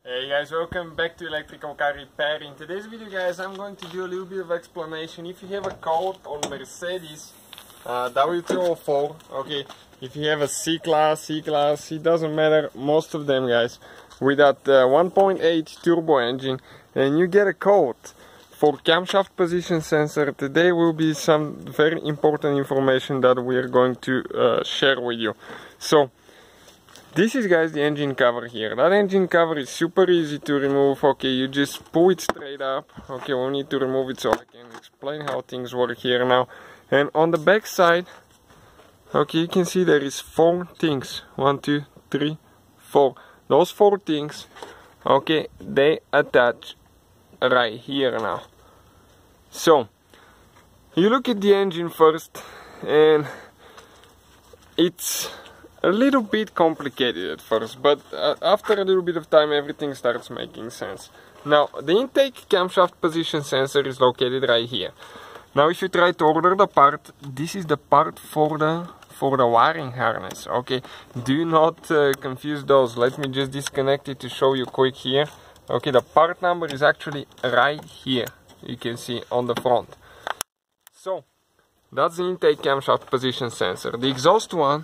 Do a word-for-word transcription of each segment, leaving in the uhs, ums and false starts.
Hey guys, welcome back to Electrical Car Repair. In today's video guys, I'm going to do a little bit of explanation. If you have a code on Mercedes uh, W two oh four, okay, if you have a C-Class, C-Class, it doesn't matter, most of them guys, with that uh, one point eight turbo engine, and you get a code for camshaft position sensor, today will be some very important information that we are going to uh, share with you. So, this is guys the engine cover here. That engine cover is super easy to remove. Okay, you just pull it straight up. Okay, we need to remove it so I can explain how things work here now. And on the back side, okay, you can see there is four things. One, two, three, four. Those four things, okay, they attach right here now. So, you look at the engine first, and it's a little bit complicated at first, but uh, after a little bit of time everything starts making sense. Now, the intake camshaft position sensor is located right here. Now, if you try to order the part, this is the part for the for the wiring harness. Okay, do not uh, confuse those. Let me just disconnect it to show you quick here. Okay, the part number is actually right here. You can see on the front. So, that's the intake camshaft position sensor. The exhaust one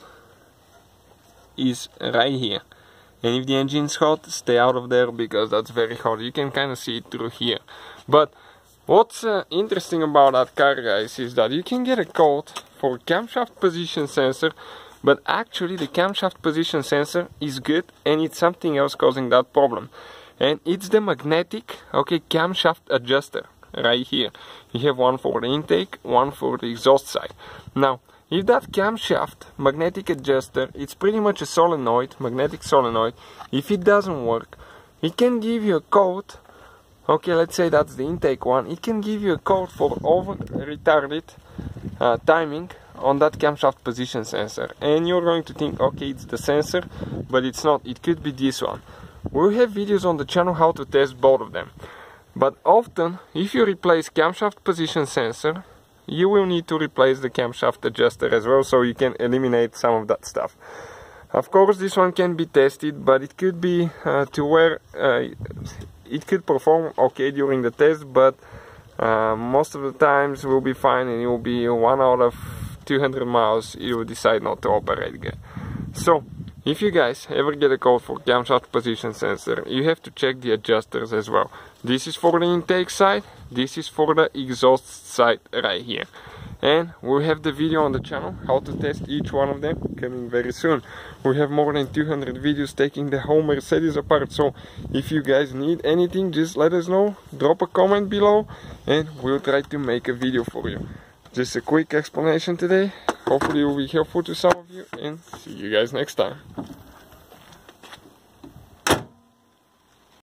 is right here, and if the engine is hot, stay out of there because that's very hot. You can kind of see it through here. But what's uh, interesting about that car guys is that you can get a code for camshaft position sensor, but actually the camshaft position sensor is good and it's something else causing that problem, and it's the magnetic okay camshaft adjuster right here. You have one for the intake, one for the exhaust side. Now, if that camshaft magnetic adjuster, it's pretty much a solenoid, magnetic solenoid, if it doesn't work, it can give you a code, okay, let's say that's the intake one, it can give you a code for over retarded uh, timing on that camshaft position sensor. And you're going to think, okay, it's the sensor, but it's not, it could be this one. We have videos on the channel how to test both of them. But often, if you replace camshaft position sensor, you will need to replace the camshaft adjuster as well, so you can eliminate some of that stuff. Of course, this one can be tested, but it could be uh, to where uh, it could perform okay during the test, but uh, most of the times will be fine, and it will be one out of two hundred miles you will decide not to operate again. So, if you guys ever get a code for camshaft position sensor, you have to check the adjusters as well. This is for the intake side, this is for the exhaust side right here. And we have the video on the channel how to test each one of them coming very soon. We have more than two hundred videos taking the whole Mercedes apart, so if you guys need anything, just let us know, drop a comment below and we'll try to make a video for you. Just a quick explanation today. Hopefully it will be helpful to some of you, and see you guys next time.